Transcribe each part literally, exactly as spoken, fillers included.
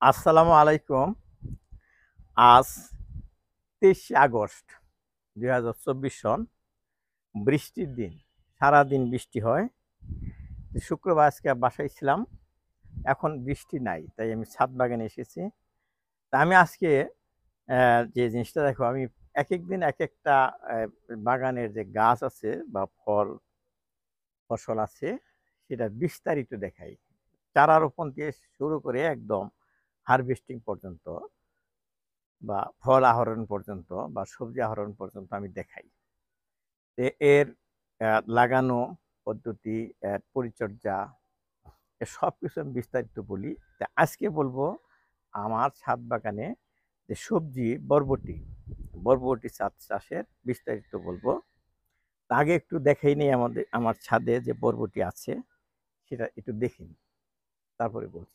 আসসালামু আলাইকুম। আজ তেইশে আগস্ট দুই হাজার চব্বিশ সন। বৃষ্টির দিন। সারাদিন বৃষ্টি হয়। শুক্রবার আজকে বাসায় ছিলাম। এখন বৃষ্টি নাই। তাই আমি ছাদ বাগানে এসেছি। তা আমি আজকে অ্যা যে জিনিসটা দেখো আমি একেক দিন একেকটা অ্যা বাগানের যে গাছ আছে বা ফল ফসল আছে সেটা বিস্তারিত দেখাই। চারা রোপণ দিয়ে শুরু করে একদম হারভেস্টিং পর্যন্ত বা ফল আহরণ পর্যন্ত বা সবজি আহরণ পর্যন্ত আমি দেখাই। এ এর অ্যা লাগানো পদ্ধতি, এর পরিচর্যা এ সবকিছু আমি বিস্তারিত বলি। তা আজকে বলবো আমার ছাদ বাগানে যে সবজি বরবটি, বরবটি চাষ চাষের বিস্তারিত বলবো। তা আগে একটু দেখাই নেই আমাদের আমার ছাদে যে বরবটি আছে সেটা একটু দেখে নিই। তারপরে বলছি।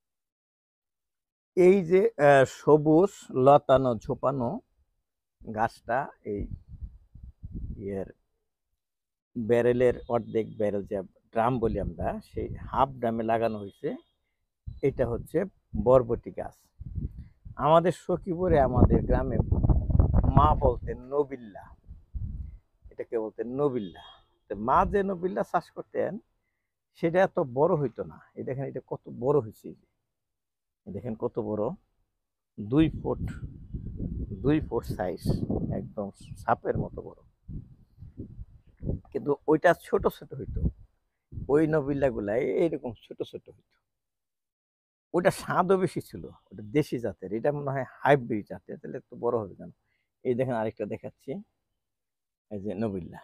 এই যে অ্যা সবুজ লতানো ঝোপানো গাছটা এই ইয়ের ব্যারেলের অর্ধেক ব্যারেল যে ড্রাম বলি আমরা সেই হাফ ড্রামে লাগানো হয়েছে। এটা হচ্ছে বরবটি গাছ। আমাদের সখীপুরে আমাদের গ্রামে মা বলতেন নবিল্লা, এটাকে বলতেন নবিল্লা। তো মা যে নবিল্লা চাষ করতেন সেটা এত বড় হইতো না। এই দেখেন এটা কত বড় হয়েছে। দেখেন কত বড়, দুই ফুট দুই ফুট সাইজ, একদম সাপের মতো বড়। কিন্তু ওইটা ছোট ছোট হইতো, ওই নবিল্লা গুলা এইরকম ছোট ছোট হইতো। ওটা স্বাদও বেশি ছিল, ওটা দেশি জাতের, এটা মনে হয় হাইব্রিড জাতের, তাহলে একটু বড় হবে কেন। এই দেখেন আরেকটা দেখাচ্ছি, এই যে নবিল্লা।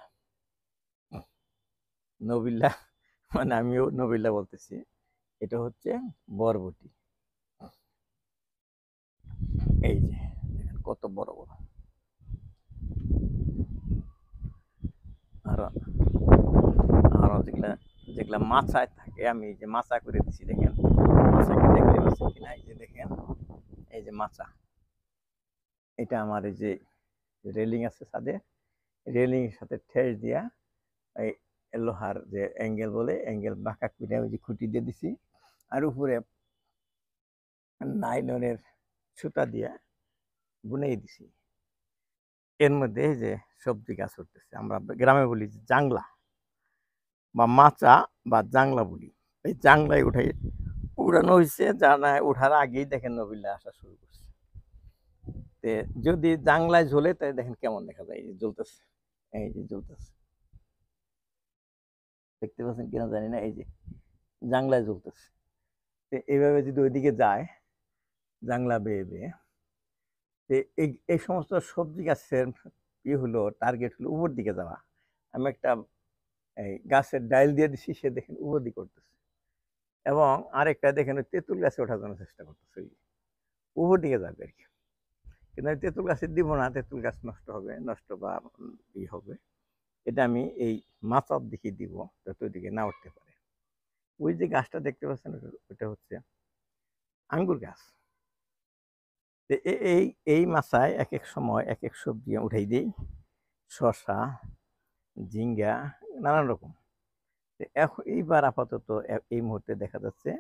নবিল্লা মানে আমিও নবিল্লা বলতেছি, এটা হচ্ছে বরবটি। এই যে দেখেন কত বড় বড়। আর আরো যেগুলা যেগুলা মাচায় থাকে আমি এই যে মাচা করে দিচ্ছি, দেখেন মাচাকে দেখতে পাচ্ছেন কিনা, এই যে দেখেন, এই যে মাচা, এটা আমার এই যে রেলিং আছে ছাদে, রেলিং এর সাথে ঠেস দিয়া এই লোহার যে অ্যাঙ্গেল বলে অ্যাঙ্গেল বাঁকা করে ওই যে খুঁটি দিয়ে দিছি। আর উপরে নাইলনের সুতা দিয়ে বুনেই দিছি। এর মধ্যে এই যে সবজি গাছ উঠতেছে, আমরা গ্রামে বলি যে জাংলা বা মাচা বা জাংলা বলি। এই জাংলায় উঠাই উড়ানো হয়েছে, জানায় উঠার আগেই দেখেন নবিল্লা আসা শুরু করছে। তে যদি জাংলায় ঝোলে তাই দেখেন কেমন দেখা যায়, এই যে জ্বলতেছে, এই যে জ্বলতেছে, দেখতে পাচ্ছেন কিনা জানি না, এই যে জাংলায় জ্বলতেছে। এইভাবে যদি ওইদিকে যায় জাংলা বেয়ে বেয়ে, এই এই সমস্ত সবজি গাছের ই হলো টার্গেট হলো উপর দিকে যাওয়া। আমি একটা এই গাছের ডাইল দিয়ে দিছি, সে দেখেন উপর দিকে করতেছে, এবং আরেকটা দেখেন ওই তেঁতুল গাছে ওঠার জন্য চেষ্টা করতেছে, উপর দিকে যাবে আর কি। কিন্তু আমি তেঁতুল গাছে দিব না, তেঁতুল গাছ নষ্ট হবে, নষ্ট বা ই হবে। এটা আমি এই মাচার দিকে দিব যাতে ওইদিকে না উঠতে পারে। ওই যে গাছটা দেখতে পাচ্ছেন ওটা হচ্ছে আঙ্গুর গাছ। এই এই মাচায় এক এক সময় এক এক সবজি উঠাই দিই, শসা, ঝিঙ্গা, নানান রকম। এখন এইবার আপাতত এই মুহূর্তে দেখা যাচ্ছে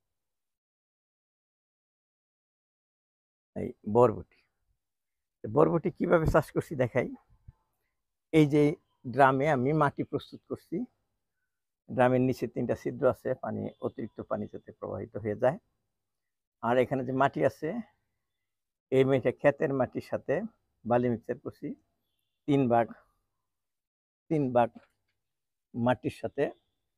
এই বরবটি। বরবটি কিভাবে চাষ করছি দেখাই। এই যে ড্রামে আমি মাটি প্রস্তুত করছি, ড্রামের নিচে তিনটা ছিদ্র আছে, পানি অতিরিক্ত পানি যাতে প্রবাহিত হয়ে যায়। আর এখানে যে মাটি আছে এই মাটিটা ক্ষেতের মাটির সাথে বালি মিক্সার করছি, তিন ভাগ তিন ভাগ মাটির সাথে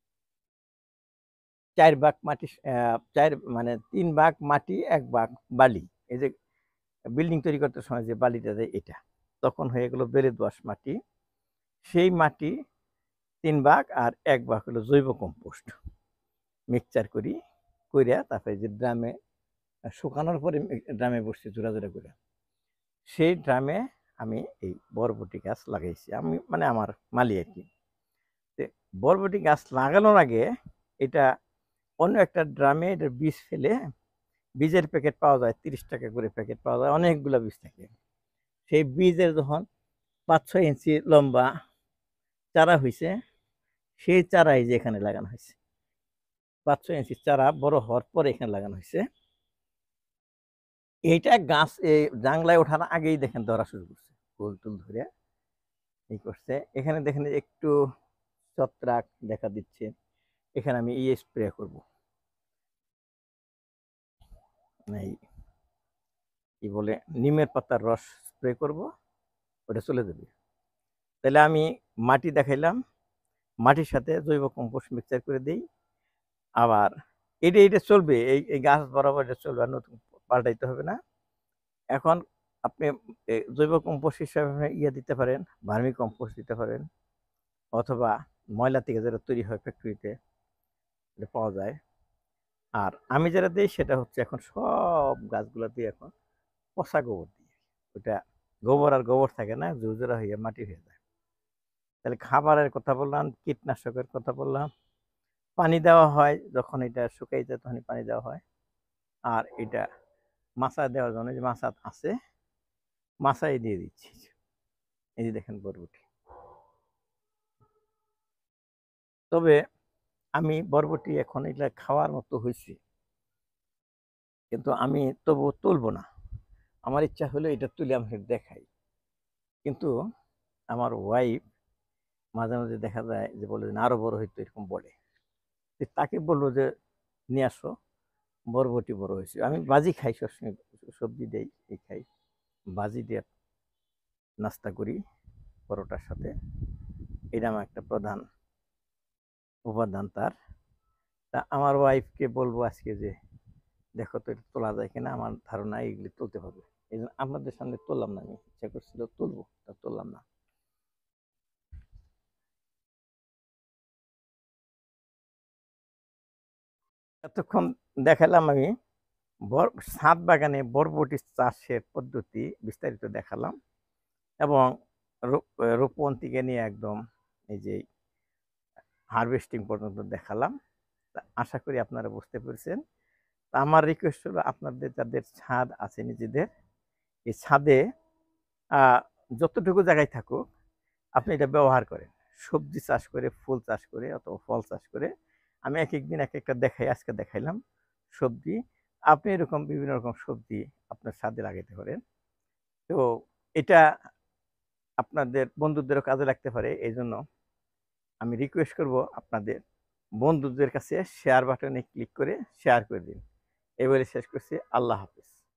চার ভাগ মাটি, চার মানে তিন ভাগ মাটি এক ভাগ বালি। এই যে বিল্ডিং তৈরি করতে সময় যে বালিটা দেয় এটা, তখন হয়ে গেল বেলে দোআঁশ মাটি। সেই মাটি তিন ভাগ আর এক ভাগ হলো জৈব কম্পোস্ট মিক্সচার করি, কইরা তারপরে যে ড্রামে শুকানোর পরে ড্রামে বসছি জোড়া জোড়া করে, সেই ড্রামে আমি এই বরবটি গাছ লাগাইছি, আমি মানে আমার মালি আর কি। বরবটি গাছ লাগানোর আগে এটা অন্য একটা ড্রামে এটার বীজ ফেলে, বীজের প্যাকেট পাওয়া যায়, তিরিশ টাকা করে প্যাকেট পাওয়া যায়, অনেকগুলো বীজ থাকে। সেই বীজের যখন পাঁচ ছয় ইঞ্চি লম্বা চারা হয়েছে, সেই চারাই যে এখানে লাগানো হয়েছে, পাঁচ ছয় ইঞ্চি চারা বড় হওয়ার পরে এখানে লাগানো হয়েছে। এইটা গাছ এই জাংলায় ওঠার আগেই দেখেন ধরা শুরু করছে, ফুল টুল ধরে এই করছে। এখানে দেখেন একটু ছত্রাক দেখা দিচ্ছে, এখানে আমি ইয়ে স্প্রে করব, এই কি বলে নিমের পাতার রস স্প্রে করব, ওটা চলে যাবে। তাহলে আমি মাটি দেখাইলাম, মাটির সাথে জৈব কম্পোস্ট মিক্সচার করে দেই। আবার এটা এটা চলবে, এই এই গাছ বরাবর এটা চলবে, আর নতুন পাল্টাইতে হবে না। এখন আপনি এ জৈব কম্পোস্ট হিসাবে ইয়ে দিতে পারেন, ভার্মি কম্পোস্ট দিতে পারেন, অথবা ময়লা থেকে যেটা তৈরি হয় ফ্যাক্টরিতে এটা পাওয়া যায়। আর আমি যেটা দিই সেটা হচ্ছে এখন সব গাছগুলোতে এখন পচা গোবর দিই। ওটা গোবর আর গোবর থাকে না, ঝুরঝুরা হয়ে মাটি হয়ে যায়। তাহলে খাবারের কথা বললাম, কীটনাশকের কথা বললাম, পানি দেওয়া হয় যখন এটা শুকাই যায় তখনই পানি দেওয়া হয়। আর এটা মাচায় দেওয়ার জন্য যে মাচা আছে, মাচায় দিয়ে দিচ্ছি। এই যে দেখেন বরবটি। তবে আমি বরবটি এখন এটা খাওয়ার মতো হয়েছে, কিন্তু আমি তবুও তুলবো না। আমার ইচ্ছা হলো এটা তুলে আমি দেখাই, কিন্তু আমার ওয়াইফ মাঝে মাঝে দেখা যায় যে বলে যে আরো বড় হইতো, এরকম বলে। তাকে বললো যে নিয়ে আসো, বরবটি বড় হয়েছে। আমি বাজি খাই, সবসময় সবজি দেই, এই খাই, বাজি দিয়ে নাস্তা করি পরোটার সাথে। এটা আমার একটা প্রধান উপাদান তার। তা আমার ওয়াইফকে বলবো আজকে যে দেখো তো এটা তোলা যায় কিনা, আমার ধারণা এইগুলি তুলতে হবে। এই জন্য আপনাদের সামনে তুললাম না, আমি ইচ্ছা করছিল তুলবো, তা তুললাম না। এতক্ষণ দেখালাম আমি বর ছাদ বাগানে বরবটি চাষের পদ্ধতি বিস্তারিত দেখালাম, এবং রোপণ থেকে নিয়ে একদম এই যে হারভেস্টিং পর্যন্ত দেখালাম। আশা করি আপনারা বুঝতে পেরেছেন। আমার রিকোয়েস্ট হলো আপনাদের যাদের ছাদ আছে নিজেদের, এই ছাদে যতটুকু জায়গায় থাকুক আপনি এটা ব্যবহার করেন, সবজি চাষ করে, ফুল চাষ করে, অথবা ফল চাষ করে। আমি এক একদিন এক একটা দেখাই, আজকে দেখাইলাম সবজি। আপনি এরকম বিভিন্ন রকম সবজি আপনার ছাদে লাগাইতে পারেন। তো এটা আপনাদের বন্ধুদেরও কাজে লাগতে পারে, এই জন্য আমি রিকোয়েস্ট করব আপনাদের বন্ধুদের কাছে শেয়ার বাটনে ক্লিক করে শেয়ার করে দিন। এই বলে শেষ করছি। আল্লাহ হাফেজ।